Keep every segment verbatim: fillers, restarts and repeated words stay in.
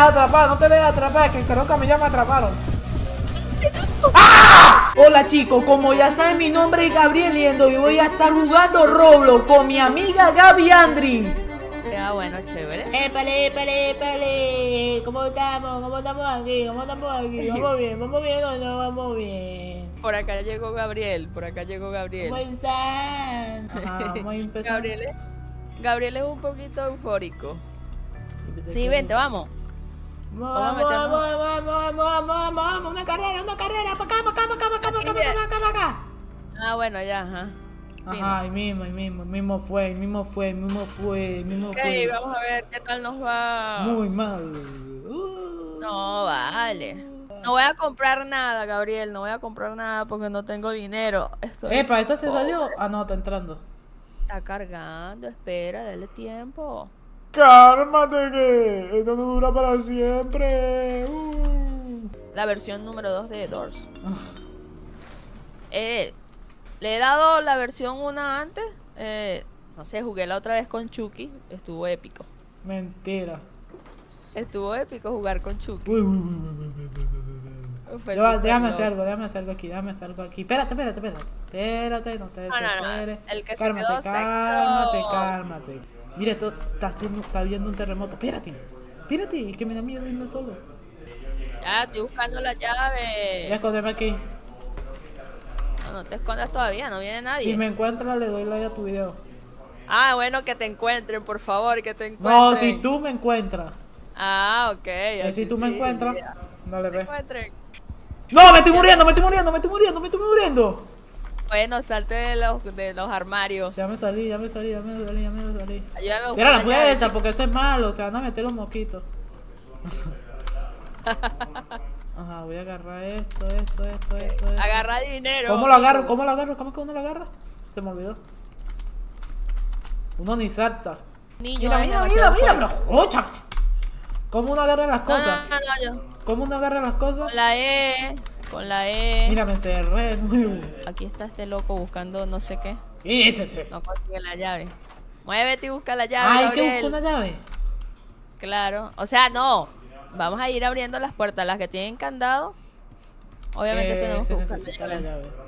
dejes atrapar, no te dejes atrapar, que creo que a mí ya me atraparon. ¡Ah! Hola chicos, como ya saben mi nombre es Gabriel Liendo y voy a estar jugando Roblox con mi amiga Gaby Andri. Ah, bueno, chévere. ¡Épale, épale, épale! ¿Cómo estamos? ¿Cómo estamos aquí? ¿Cómo estamos aquí? ¿Vamos bien? ¿Vamos bien o no vamos bien? Por acá llegó Gabriel, por acá llegó Gabriel. ¿Cómo están? Ajá, vamos a empezar. Gabriel es, Gabriel es un poquito eufórico. Sí, vente, vamos. Vamos, vamos, vamos, vamos, vamos, vamos, vamos, una carrera, una carrera, para acá, para acá, para acá, para acá, para acá, para acá, para acá. Ah, bueno, ya, ajá. Ajá, ahí mismo, ahí mismo, mismo fue, ahí mismo fue, ahí mismo fue, ahí mismo Ok, fue. vamos a ver qué tal nos va. Muy mal. Uh. No, vale. No voy a comprar nada, Gabriel, no voy a comprar nada porque no tengo dinero. Estoy Epa, ¿esta se pobre. salió? Ah, no, está entrando. Está cargando, espera, dale tiempo. Cálmate que esto no dura para siempre. Uh. La versión número dos de Doors. eh, le he dado la versión uno antes. Eh, no sé, jugué la otra vez con Chucky. Estuvo épico. Mentira. Estuvo épico jugar con Chucky. Uy, uy, uy, uy, uy, uy, uy. Fue Yo, súper déjame loco. hacer algo, déjame hacer algo aquí, déjame hacer algo aquí. Espérate, espérate, espérate. Espérate, no te No, no, no, desesperes. el que se Cálmate, quedó seco. cálmate, cálmate. Mira, esto está haciendo, está viendo un terremoto. Espérate, espérate, es que me da miedo irme solo. Ya, estoy buscando la llave. Ya escóndeme aquí. No, no te escondas todavía, no viene nadie. Si me encuentras, le doy like a tu video. Ah, bueno, que te encuentren, por favor, que te encuentren. No, si tú me encuentras. Ah, ok. Eh, así si tú me sí, encuentras, ya. dale, Te ve. encuentren. No, me estoy muriendo, me estoy muriendo, me estoy muriendo, me estoy muriendo. Bueno, salte de los, de los armarios. Ya me salí, ya me salí, ya me salí, ya me salí. Ayúdame a buscar Cierra la la llave, puerta, chico. porque esto es malo, o sea, no meter los mosquitos. Ajá, voy a agarrar esto, esto, esto, esto, esto. Agarra dinero. ¿Cómo lo agarro? ¿Cómo lo agarro? ¿Cómo es que uno lo agarra? Se me olvidó. Uno ni salta. Niño, Mira, es mira, mira, demasiado mira, fuerte. pero óchame. ¿Cómo uno agarra las No, cosas? no, no, yo. ¿Cómo uno agarra las cosas? Con la E, con la E. Mira, me encerré de nuevo. Aquí está este loco buscando no sé qué. Quítese. No consigue la llave. Muévete y busca la llave. Ah, hay que Gabriel. buscar una llave. Claro. O sea, no. Vamos a ir abriendo las puertas, las que tienen candado. Obviamente Eh, tenemos se que buscar necesita la la llave. llave.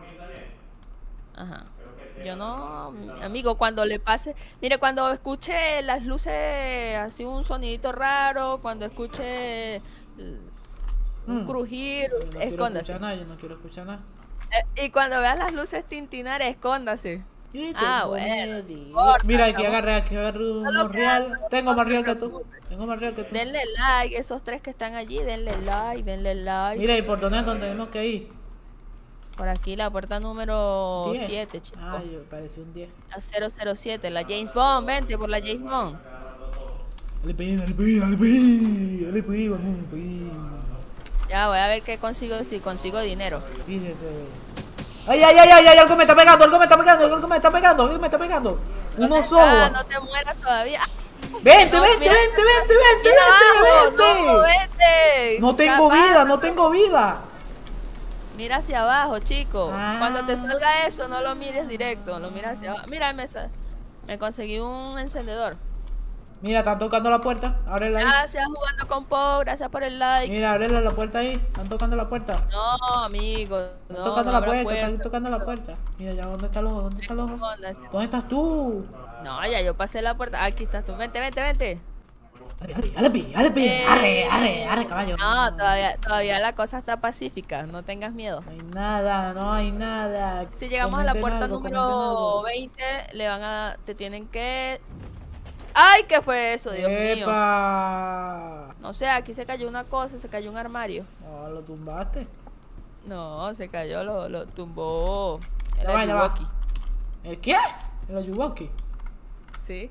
Ajá. Yo no, amigo, cuando le pase, mire, cuando escuche las luces, así un sonidito raro, cuando escuche l- un Mm. crujir, Yo no quiero escóndase. escuchar nada, yo no quiero escuchar nada. Eh, y cuando veas las luces tintinar, escóndase. Y Ah, tengo bueno, miedo. importa, Mira, aquí estamos- agarré, aquí agarré uno lo real. creas, no, Tengo no más te real que tú. preocupes. Tengo más real que tú. Denle like, esos tres que están allí, denle like, denle like. Mira, ¿y por dónde es donde tenemos que ir? Por aquí la puerta número diez. siete, chicos. Ah, yo pareció un diez. La cero cero siete, la James Bond, vente por la James Bond. Dale, pe, dale, pe, dale, pe, dale, pe, vamos, pe. Ya, voy a ver qué consigo, si consigo dinero. Fíjate. Ay, ay, ay, ay, ay, algo me está pegando, algo me está pegando, algo me está pegando, algo me está pegando. Uno ¿Dónde solo. está? No te mueras todavía. Ah, Vente, no, vente, mira, vente, vente, vente, mira vente, abajo, no, vente. vente. No tengo Capaz, vida, no tengo vida. Mira hacia abajo, chico. Ah. Cuando te salga eso, no lo mires directo, lo miras hacia abajo. Mira, me, sa- me conseguí un encendedor. Mira, están tocando la puerta. Ábrela ahí. Gracias, jugando con Pau, gracias por el like. Mira, ábrele la puerta ahí. Están tocando la puerta. No, amigo. Están No, tocando no la abra puerta, están puerta. tocando la puerta. Mira, ya, ¿dónde está el ojo? ¿Dónde está el ojo? Escondas. ¿Dónde estás tú? No, ya yo pasé la puerta. Aquí estás tú. Vente, vente, vente. Arre, arre, arre, pi, arre, pi. Eh, Arre, arre, arre, caballo. No, todavía, todavía la cosa está pacífica. No tengas miedo. No hay nada, no hay nada. Si llegamos a la Comenten puerta algo, número comenten algo. veinte, le van a. Te tienen que. ¡Ay! ¿Qué fue eso? Dios mío. ¡Epa! No sé, aquí se cayó una cosa, se cayó un armario. No, lo tumbaste. No, se cayó, lo, lo tumbó. El Ya va, ya va. Ayuwoki. ¿El qué? ¿El Ayuwoki? Sí.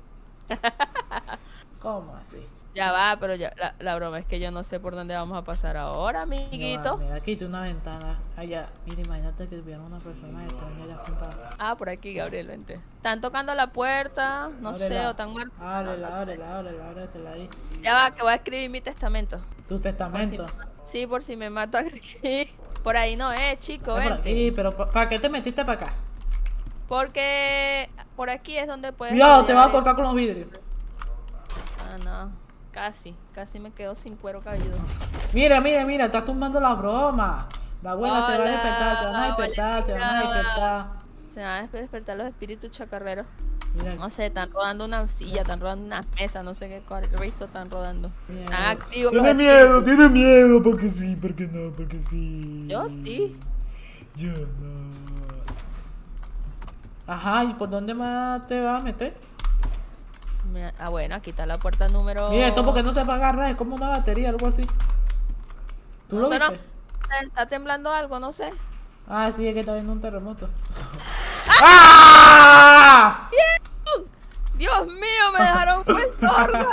¿Cómo así? Ya va, pero ya, la, la broma es que yo no sé por dónde vamos a pasar ahora, amiguito. No, mira, aquí tiene una ventana. Allá, mira, imagínate que hubiera una persona extraña allá sentada. Ah, por aquí, Gabriel, vente. Están tocando la puerta, no sé, Ábrela, o están muertos. no, Ábrela, no sé. ábrela, ábrela, ábrela ahí. Ya va, que voy a escribir mi testamento. Tu Por si testamento. me ma- sí, por si me matan aquí. Por ahí no es, chico, Ven por vente. aquí, pero ¿pa- ¿para qué te metiste para acá? Porque por aquí es donde puedes. Cuidado, te vas a llevar cortar con los vidrios. el- Ah, no. Casi, casi me quedo sin cuero cabelludo. Mira, mira, mira, estás tumbando las bromas. La abuela se va a Hola, despertar, se van a despertar, se van a abuelita. despertar. Se van a despertar los espíritus chacarreros. Mira, No sé, están rodando una silla, están rodando una mesa, no sé qué rizo están rodando. mira. Están activos. Tiene los miedo, espíritus. tiene miedo, porque sí, porque no, porque sí. Yo sí. Yo no. Ajá, ¿y por dónde más te vas a meter? Mira, ah, bueno, aquí está la puerta número. Mira, esto porque no se va a agarrar, es como una batería, algo así. ¿Tú lo Eso no. viste? Está temblando algo, no sé. Ah, sí, es que está viendo un terremoto. ¡Ah! Dios mío, me dejaron fue sorda.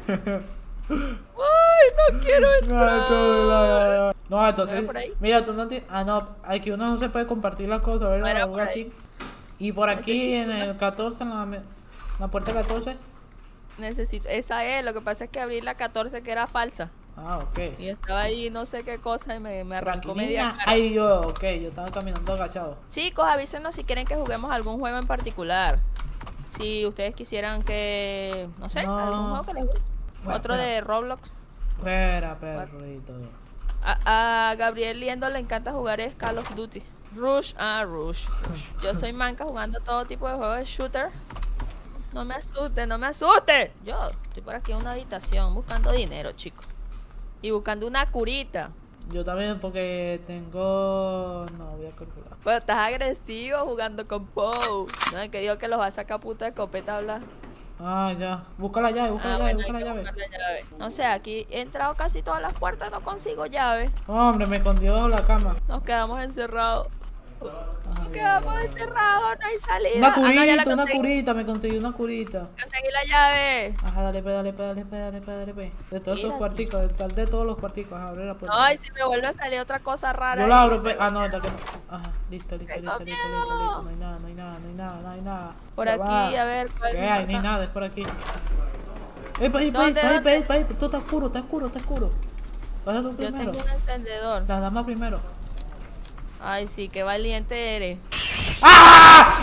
Ay, no quiero No, esto- entrar. no, entonces, ¿No era por ahí? mira, tú no tienes. Ah, no, aquí uno no se puede compartir las cosas, ¿verdad? No era Algo por así. ahí. Y por aquí Necesito en una- el catorce, en la, me- la puerta catorce. Necesito. Esa es, lo que pasa es que abrí la catorce que era falsa. Ah, ok. Y estaba ahí no sé qué cosa y me, me arrancó Tranquilina. media cara. Ay, yo, ok, yo estaba caminando agachado. Chicos, avísenos si quieren que juguemos algún juego en particular. Si ustedes quisieran que, no sé, No. algún juego que les guste. Fuera, Otro fuera. de Roblox. Fuera, perrito. A, a Gabriel Liendo le encanta jugar es Call of Duty. Rush, ah, Rush. Yo soy manca jugando todo tipo de juegos de shooter. No me asuste, no me asuste. Yo estoy por aquí en una habitación buscando dinero, chicos. Y buscando una curita. Yo también porque tengo... No, voy a calcular. Pero estás agresivo jugando con Poe. No, es que digo que los va a sacar puta de escopeta habla. Ah, ya. Busca la llave, busca Ah, la llave, bueno, busca hay la que llave. buscar la llave. No sé, aquí he entrado casi todas las puertas, no consigo llave. Hombre, me escondió bajo la cama. Nos quedamos encerrados. Nos Ay, quedamos ay, ay. encerrados, no hay salida. Una Ah, no, ya curita, la una conseguí. curita, me conseguí una curita. Conseguí la llave. Ajá, dale, pe, dale, pe, dale, pe, dale, pe, dale, pe. De todos esos Mira, cuarticos, sal de todos los cuarticos, abre la puerta. Ay, si me vuelve a salir otra cosa rara. Yo la ahí, abro, pe. tengo Ah, no, está miedo. que no. Ajá, listo, listo, Tengo listo, listo, listo, miedo. listo. No hay nada, no hay nada, no hay nada, no hay nada. Por Ya aquí, va. a ver. ¿cuál ¿Qué me hay? Ni falta? nada, es por aquí. Epa, epa, ¿Dónde, epa, epa, dónde? epa, epa, todo está oscuro, está oscuro, está oscuro. Pasa tú Yo primero. tengo un encendedor. La dama primero. Ay, sí, qué valiente eres. ¡Ah!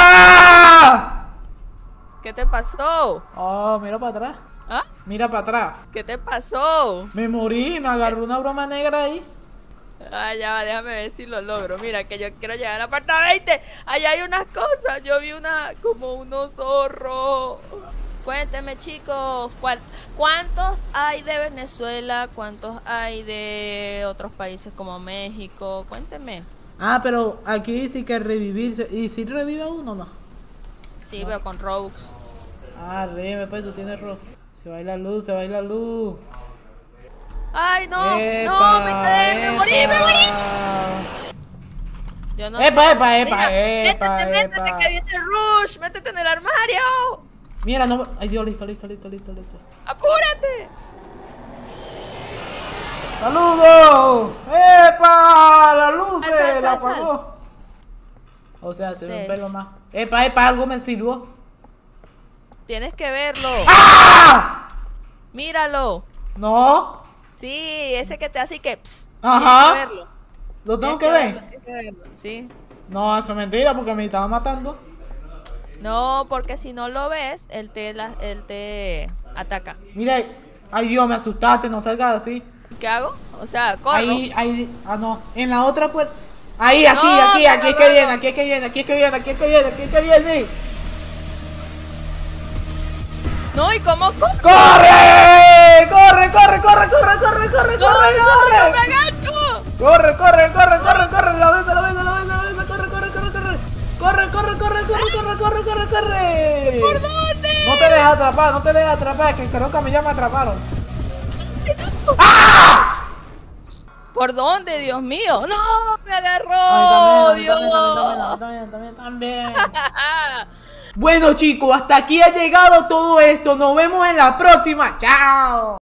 ¡Ah! ¿Qué te pasó? Oh, mira para atrás. ¿Ah? Mira para atrás. ¿Qué te pasó? Me morí, me agarró una broma negra ahí. Ah, ya va, déjame ver si lo logro. Mira, que yo quiero llegar a la parte veinte. Allá hay unas cosas. Yo vi una, como unos zorros. Cuénteme, chicos, ¿cuál- ¿cuántos hay de Venezuela? ¿Cuántos hay de otros países como México? Cuénteme. Ah, pero aquí dice que revivirse. ¿Y si revive uno no? Sí, pero con Robux. Ah, revive, pues tú tienes rojo. Se va a ir la luz, se va a ir la luz. ¡Ay, no! Epa, ¡No! ¡Me quedé! ¡Me morí! ¡Me morí! epa. Yo no Epa, sé. epa, epa, Mira, epa, métete, métete, epa. que viene Rush. Métete en el armario. Mira, no. Ay, Dios, listo, listo, listo, listo, listo. ¡Apúrate! ¡Saludos! ¡Epa! ¡La luz Sal, sal, se la sal, sal. apagó! O sea, tiene un Seis. pelo más. ¡Epa, epa! Algo me sirvió. Tienes que verlo. ¡Ah! Míralo. No. Sí, ese que te hace y que... pss, Ajá. Tienes que verlo. ¿Lo tengo Tienes que ver? verlo, tienes que verlo, sí. No, eso es mentira porque me estaba matando. No, porque si no lo ves, él te, la- él te ataca. Mira, ay Dios, me asustaste, no salgas así. ¿Qué hago? O sea, corro. Ahí, ahí, ah no, en la otra puerta. Ahí, aquí, No, aquí, aquí es que pero viene, no. aquí es que viene, aquí es que viene, aquí es que viene, aquí es que viene. No, ¿y cómo corro? ¡Corre! ¡Corre, corre, corre, corre, corre, corre, ¡No, corre, no, no me corre! agacho! Corre, corre, corre, corre, corre, la vez, la vez, la vez, la vez, corre, corre, corre, corre. Corre, corre, corre, corre, corre, corre, corre, corre. ¿Por dónde? No te dejes atrapar, no te dejes atrapar, que creo que ya me atraparon. ¿Por dónde, Dios mío? ¡No! ¡Me agarró! A mí también, ¡Dios! a mí también, también, también, también. Bueno chicos, hasta aquí ha llegado todo esto. Nos vemos en la próxima. Chao.